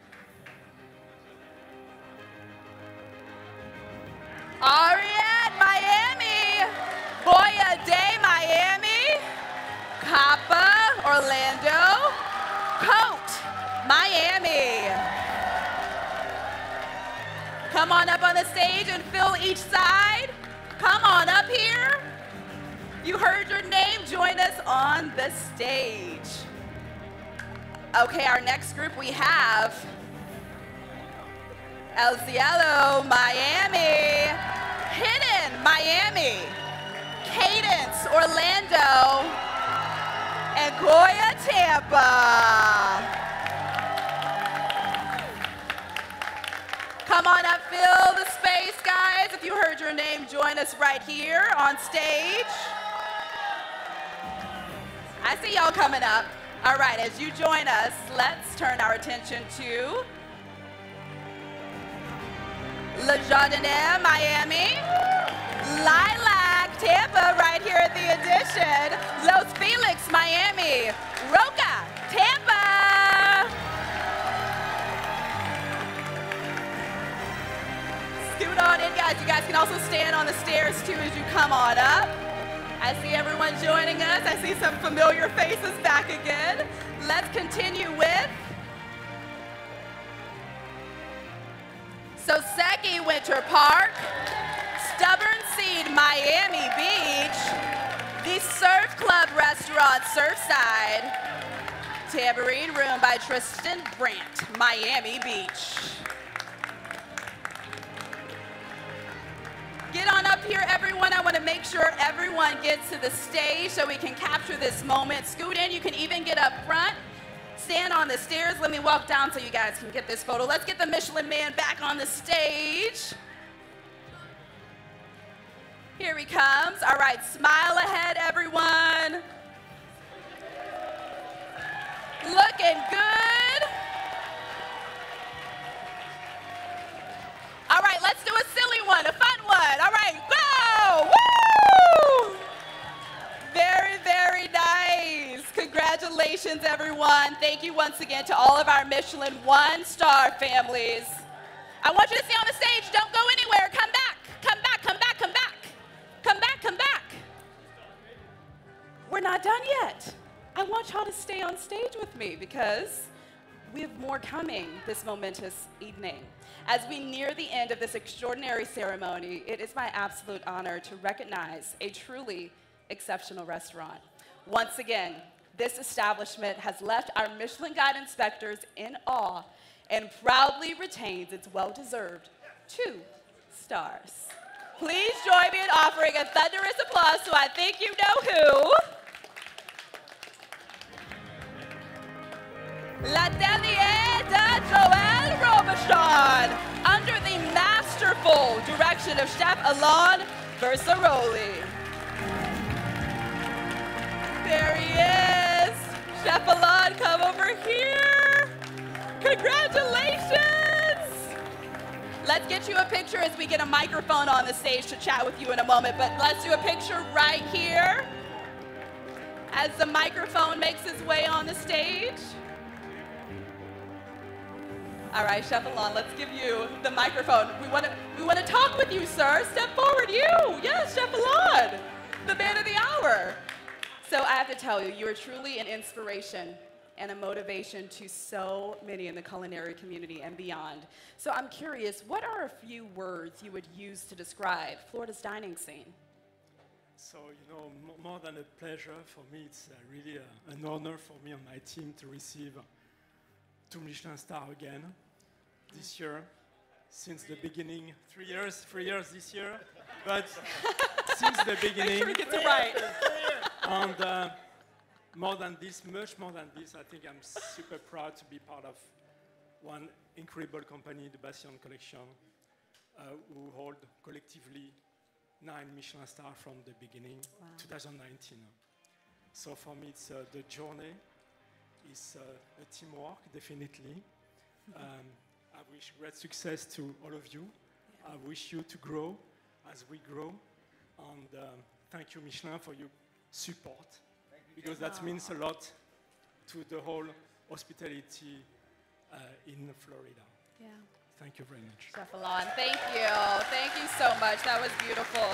Ariad, Miami, Boya de Miami, Kappa, Orlando, Coat, Miami. Come on up on the stage and fill each side. Come on up here. You heard your name, join us on the stage. Okay, our next group we have El Cielo, Miami, Hidden, Miami, Cadence, Orlando, and Goya, Tampa. Come on up, fill the space, guys. If you heard your name, join us right here on stage. I see y'all coming up. All right, as you join us, let's turn our attention to Le Jardinier, Miami, Lilac, Tampa, right here at the Edition, Los Felix, Miami, Roca, Tampa. Scoot on in, guys. You guys can also stand on the stairs, too, as you come on up. I see everyone joining us. I see some familiar faces back again. Let's continue with Soseki Winter Park, Stubborn Seed, Miami Beach, the Surf Club Restaurant, Surfside, Tambourine Room by Tristan Brandt, Miami Beach. Get on up here, everyone. I want to make sure everyone gets to the stage so we can capture this moment. Scoot in. You can even get up front. Stand on the stairs. Let me walk down so you guys can get this photo. Let's get the Michelin Man back on the stage. Here he comes. All right, smile ahead, everyone. Looking good. All right, let's do a silly one, a fun one. All right, go! Woo! Very, very nice. Congratulations, everyone. Thank you once again to all of our Michelin one-star families. I want you to stay on the stage. Don't go anywhere. Come back. Come back, come back, come back. Come back, come back. We're not done yet. I want y'all to stay on stage with me because we have more coming this momentous evening. As we near the end of this extraordinary ceremony, it is my absolute honor to recognize a truly exceptional restaurant. Once again, this establishment has left our Michelin Guide inspectors in awe and proudly retains its well-deserved two stars. Please join me in offering a thunderous applause to I think you know who. L'Atelier de Joël Robuchon, under the masterful direction of Chef Alain Versaroli. There he is. Chef Alain, come over here. Congratulations. Let's get you a picture as we get a microphone on the stage to chat with you in a moment, but let's do a picture right here as the microphone makes its way on the stage. All right, Chef Alain, let's give you the microphone. We want to we want to talk with you, sir. Step forward, you. Yes, Chef Alain, the man of the hour. So I have to tell you, you are truly an inspiration and a motivation to so many in the culinary community and beyond. So I'm curious, what are a few words you would use to describe Florida's dining scene? So, you know, m more than a pleasure for me, it's uh, really uh, an honor for me and my team to receive two Michelin star again this year. Since the beginning, three years, three years this year, but since the beginning. Make sure he gets it right. And uh, more than this, much more than this, I think I'm super proud to be part of one incredible company, the Bastien Collection, uh, who hold collectively nine Michelin stars from the beginning, wow. twenty nineteen. So for me, it's uh, the journey, it's uh, a teamwork, definitely. Um, I wish great success to all of you. I wish you to grow as we grow. And um, thank you, Michelin, for your support, because that means a lot to the whole hospitality uh, in Florida. Yeah. Thank you very much. Chef Alain, thank you. Thank you so much. That was beautiful.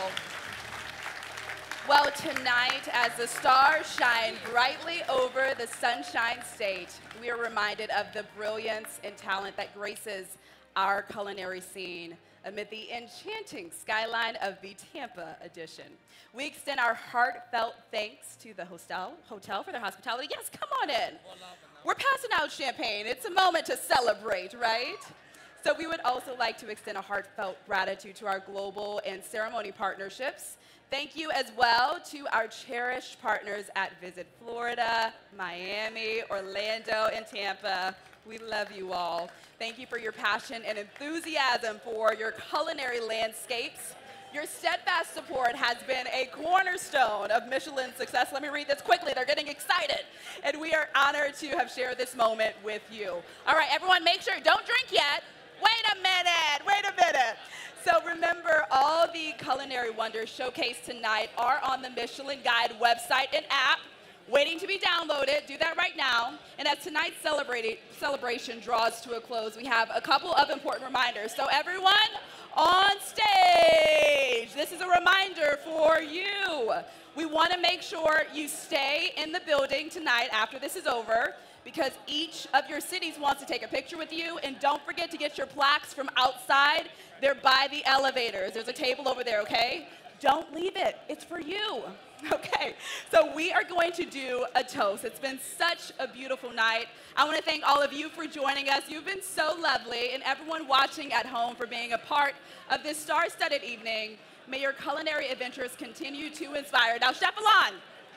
Well, tonight, as the stars shine brightly over the Sunshine State, we are reminded of the brilliance and talent that graces our culinary scene amid the enchanting skyline of the Tampa edition. We extend our heartfelt thanks to the hostel, hotel for their hospitality. Yes, come on in. We're passing out champagne. It's a moment to celebrate, right? So we would also like to extend a heartfelt gratitude to our global and ceremony partnerships. Thank you as well to our cherished partners at Visit Florida, Miami, Orlando, and Tampa. We love you all. Thank you for your passion and enthusiasm for your culinary landscapes. Your steadfast support has been a cornerstone of Michelin's success. Let me read this quickly. They're getting excited. And we are honored to have shared this moment with you. All right, everyone, make sure, don't drink yet. Wait a minute, wait a minute. So remember, all the culinary wonders showcased tonight are on the Michelin Guide website and app, waiting to be downloaded. Do that right now. And as tonight's celebration draws to a close, we have a couple of important reminders. So everyone on stage, this is a reminder for you. We want to make sure you stay in the building tonight after this is over, because each of your cities wants to take a picture with you. And don't forget to get your plaques from outside. They're by the elevators. There's a table over there, okay? Don't leave it. It's for you. Okay, so we are going to do a toast. It's been such a beautiful night. I want to thank all of you for joining us. You've been so lovely, and everyone watching at home for being a part of this star-studded evening. May your culinary adventures continue to inspire. Now, Chef Alain,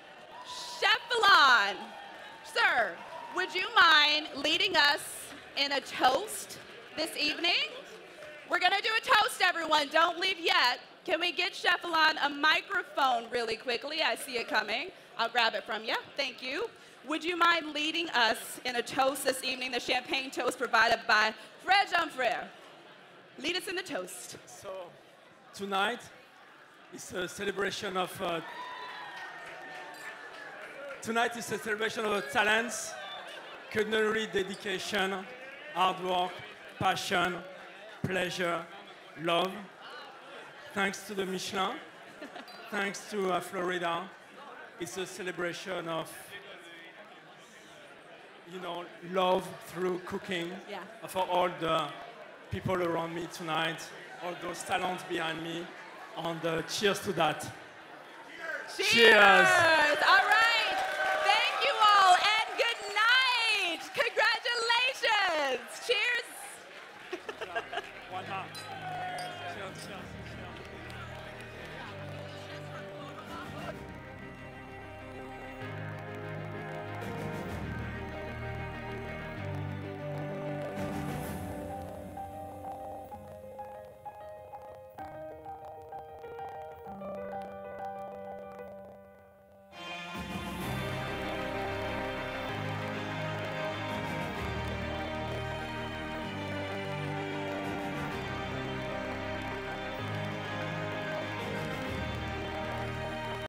Chef Alain, sir, would you mind leading us in a toast this evening? We're going to do a toast, everyone. Don't leave yet. Can we get Chef Alain a microphone really quickly? I see it coming. I'll grab it from you. Thank you. Would you mind leading us in a toast this evening, the champagne toast provided by Frère Jean Frère? Lead us in the toast. So tonight is a celebration of uh, tonight is a celebration of talents, culinary dedication, hard work, passion, pleasure, love. Thanks to the Michelin, thanks to uh, Florida. It's a celebration of, you know, love through cooking. Yeah. For all the people around me tonight, all those talents behind me, and uh, cheers to that. Cheers! Cheers. All